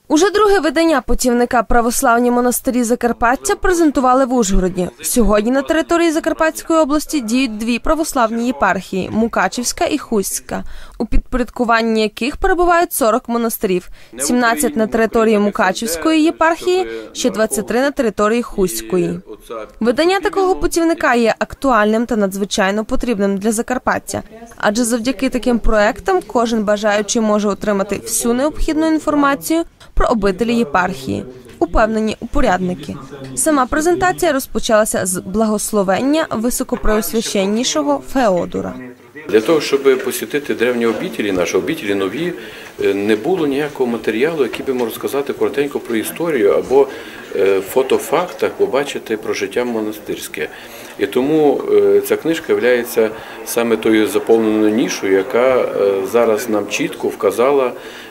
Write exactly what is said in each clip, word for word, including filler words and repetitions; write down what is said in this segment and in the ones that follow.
Уже друге видання путівника «Православні монастирі Закарпаття» презентували в Ужгороді. Сьогодні на території Закарпатської області діють дві православні єпархії – Мукачівська і Хуська, у підпорядкуванні яких перебувають сорок монастирів, сімнадцять на території Мукачівської єпархії, ще двадцять три на території Хуської. Видання такого путівника є актуальним та надзвичайно потрібним для Закарпаття, адже завдяки таким проектам кожен бажаючий може отримати всю необхідну інформацію про обителі єпархії, упевнені упорядники. Сама презентація розпочалася з благословення високопреосвященнішого Феодора. Для того, щоб посвятити древні обителі, наші обителі нові, не було ніякого матеріалу, який би мог розказати коротенько про історію або в фотофактах побачити про життя монастирське. І тому ця книжка є саме тою заповненою нішою, яка зараз нам чітко вказала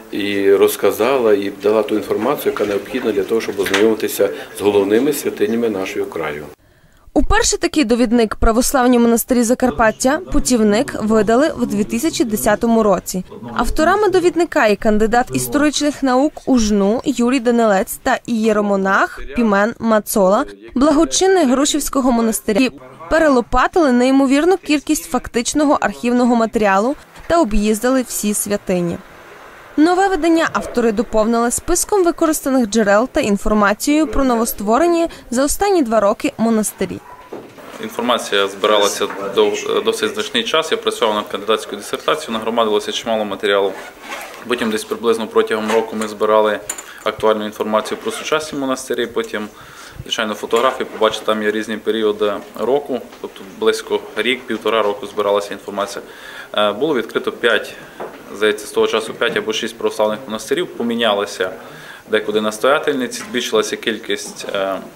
і розказала, і дала ту інформацію, яка необхідна для того, щоб ознайомитися з головними святинями нашого краю. Уперше такий довідник «Православні монастирі Закарпаття» путівник видали в дві тисячі десятому році. Авторами довідника є кандидат історичних наук УЖНУ Юрій Данилець та ієромонах Пімен Мацола, благочинний Грушівського монастиря. І перелопатили неймовірну кількість фактичного архівного матеріалу та об'їздили всі святині. Нове видання автори доповнили списком використаних джерел та інформацією про новостворені за останні два роки монастирі. Інформація збиралася досить значний час, я працював над кандидатською дисертацією, нагромадилося чимало матеріалу. Потім десь приблизно протягом року ми збирали актуальну інформацію про сучасні монастирі, потім, звичайно, фотографії, побачите, там є різні періоди року, тобто близько рік-півтора року збиралася інформація. Було відкрито п'ять, здається, з того часу п'ять або шість православних монастирів, помінялися декуди настоятельниці, збільшилася кількість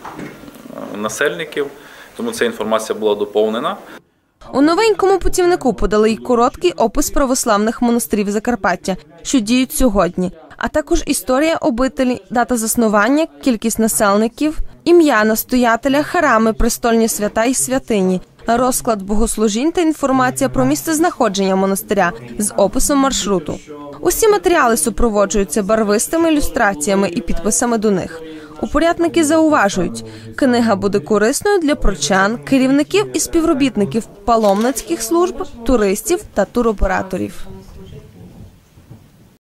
насельників, тому ця інформація була доповнена. У новенькому путівнику подали й короткий опис православних монастирів Закарпаття, що діють сьогодні, а також історія обителі, дата заснування, кількість населників, ім'я настоятеля, храми, престольні свята і святині, розклад богослужінь та інформація про місцезнаходження монастиря з описом маршруту. Усі матеріали супроводжуються барвистими ілюстраціями і підписами до них. Упорядники зауважують, книга буде корисною для прочан, керівників і співробітників паломницьких служб, туристів та туроператорів.